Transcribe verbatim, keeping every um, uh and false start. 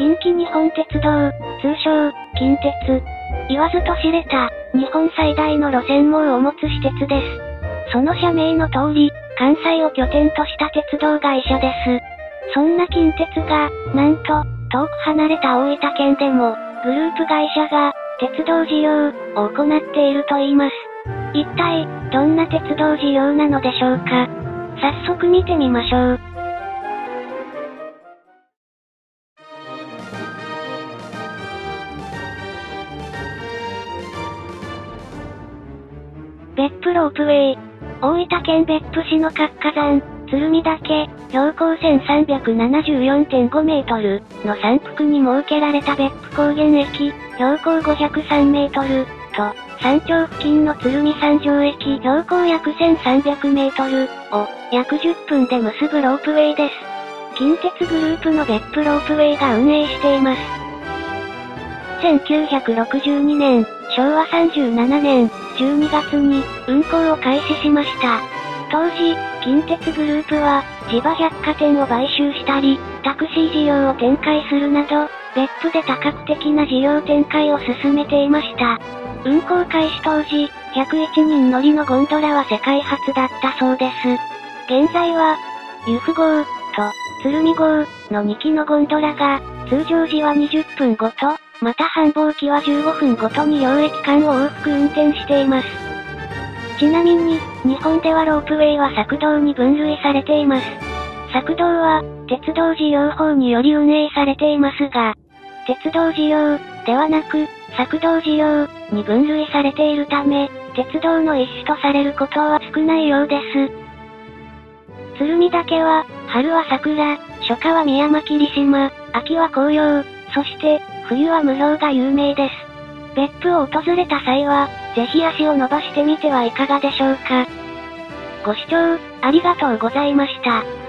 近畿日本鉄道、通称、近鉄。言わずと知れた、日本最大の路線網を持つ私鉄です。その社名の通り、関西を拠点とした鉄道会社です。そんな近鉄が、なんと、遠く離れた大分県でも、グループ会社が、鉄道事業を行っていると言います。一体、どんな鉄道事業なのでしょうか。早速見てみましょう。別府ロープウェイ。大分県別府市の活火山、鶴見岳、標高 せんさんびゃくななじゅうよんてんごメートルの山腹に設けられた別府高原駅、標高ごひゃくさんメートルと、山頂付近の鶴見山上駅、標高約せんさんびゃくメートルを約じゅっぷんで結ぶロープウェイです。近鉄グループの別府ロープウェイが運営しています。せんきゅうひゃくろくじゅうにねん、しょうわさんじゅうななねん、じゅうにがつに運行を開始しました。当時、近鉄グループは、千葉百貨店を買収したり、タクシー事業を展開するなど、別府で多角的な事業展開を進めていました。運行開始当時、ひゃくいちにん乗りのゴンドラは世界初だったそうです。現在は、由布号と鶴見号のにきのゴンドラが、通常時はにじゅっぷんごと、また繁忙期はじゅうごふんごとに両駅間を往復運転しています。ちなみに、日本ではロープウェイは索道に分類されています。索道は、鉄道事業法により運営されていますが、鉄道事業ではなく、索道事業に分類されているため、鉄道の一種とされることは少ないようです。鶴見岳は、春は桜、初夏は宮間霧島、秋は紅葉、そして、冬は無料が有名です。別府を訪れた際は、ぜひ足を伸ばしてみてはいかがでしょうか。ご視聴、ありがとうございました。